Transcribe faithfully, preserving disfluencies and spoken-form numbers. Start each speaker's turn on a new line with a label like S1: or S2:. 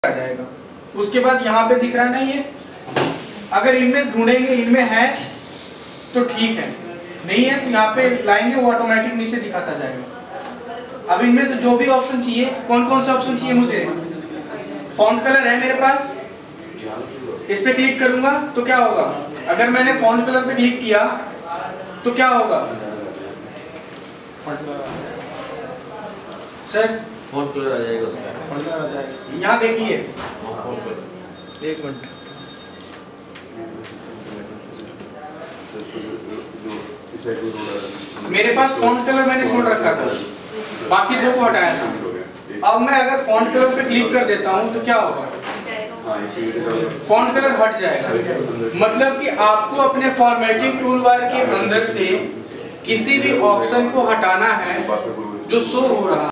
S1: आ जाएगा। उसके बाद यहाँ पे दिख रहा है ना, ये अगर इनमें ढूंढेंगे इनमें है तो ठीक है, नहीं है तो यहाँ पे लाएंगे वो ऑटोमेटिक नीचे दिखाता जाएगा। अब इनमें से जो भी ऑप्शन चाहिए, कौन कौन सा ऑप्शन चाहिए मुझे? फॉन्ट कलर है मेरे पास, इस पे क्लिक करूंगा तो क्या होगा? अगर मैंने फॉन्ट कलर पे क्लिक किया तो क्या होगा सर?
S2: फॉन्ट कलर आ जाएगा उसमें,
S1: फॉन्ट कलर आ जाएगा। यहाँ देखिए,
S3: एक मिनट,
S1: मेरे पास फॉन्ट कलर मैंने छोड़ रखा था, बाकी दो को हटाया था। अब मैं अगर फॉन्ट कलर पे क्लिक कर देता हूँ तो क्या होगा? फॉन्ट कलर हट जाएगा। मतलब कि आपको अपने फॉर्मेटिंग टूलबार के अंदर से किसी भी ऑप्शन को हटाना है जो शो हो रहा है।